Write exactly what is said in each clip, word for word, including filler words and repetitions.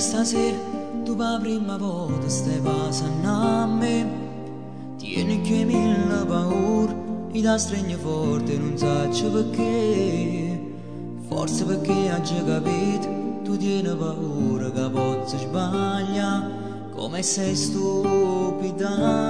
stasera tu per la prima volta stai passando a me. Tieni che mille paura, e da stringe forte non so perché. Forse perché hai già capito, tu tieni paura che possa sbagliare, come sei stupida.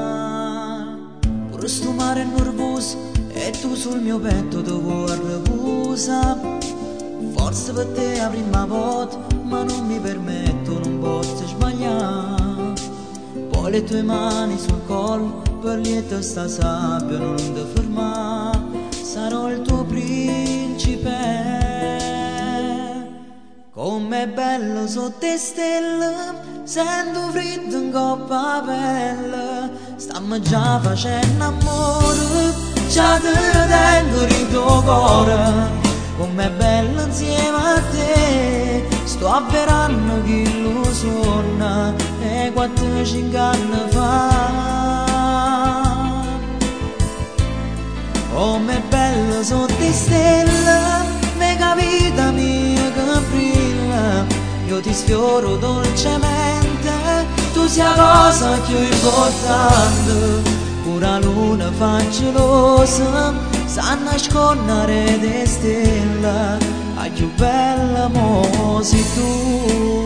Pure sto mare è nervoso e tu sul mio petto ti vuoi riposare. Forse per te è la prima volta, ma non mi permetto, non posso sbagliare. Poi le tue mani sul collo, per lieta sta sabbia non ti fermare. Sarò il tuo principe. Com'è bello sotto le stelle, sento freddo in coppa pelle. Stiamo già facendo amore, già te ne tengo in tuo cuore. Com'è bello insieme a te, sto avverando che illusione e quattro cinque anni fa. Com'è bello sotto le stelle, mega vita mia che brilla. Io ti sfioro dolcemente, tu sei la cosa più importante. Pure la luna fa gelosa, sa nascondere le stelle, la più bella mo sei tu.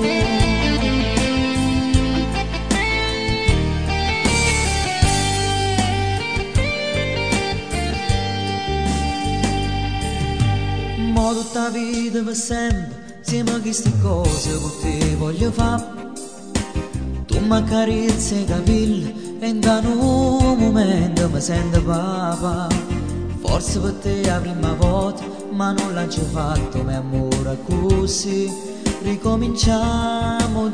Mo tutta la vita per sempre, insieme a queste cose con te voglio fare. Tu mi accarezzi i capelli e in un momento mi sento papà. Forse per te è la prima volta, ma non l'ho già fatto, mio amore, così ricominciamo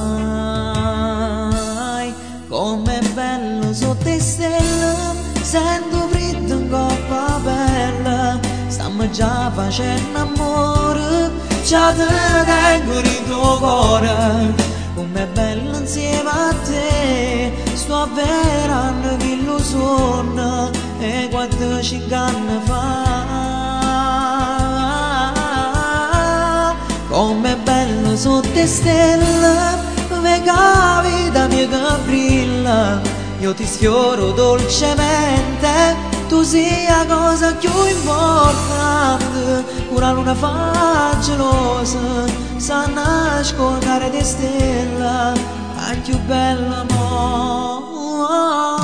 dai. Com'è bello sotto le stelle, sento freddo in coppa bella. Stiamo già facendo amore, già te ne tengo in tuo cuore. Com'è bello insieme a te, sto avverando che illusione e quattro cinque anni fa. Com'è bello sotto le stelle, vega la vita mia che brilla. Io ti sfioro dolcemente, tu sei la cosa più importante. Pure la luna fa gelosa, sa nascondere le stelle, la più bella mo.